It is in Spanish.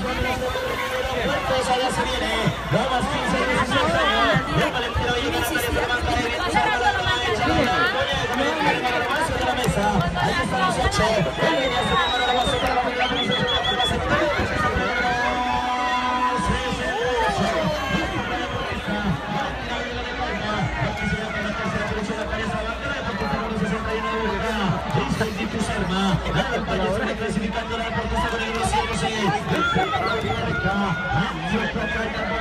Allá se viene, vamos 15 y 16 años. El Valentino llega a la tarea para levantar el viento. Salva la derecha, de la mesa. Ahí están los 8. El línea se llama la base para la primera posición. Clasificando la deportista con el 107.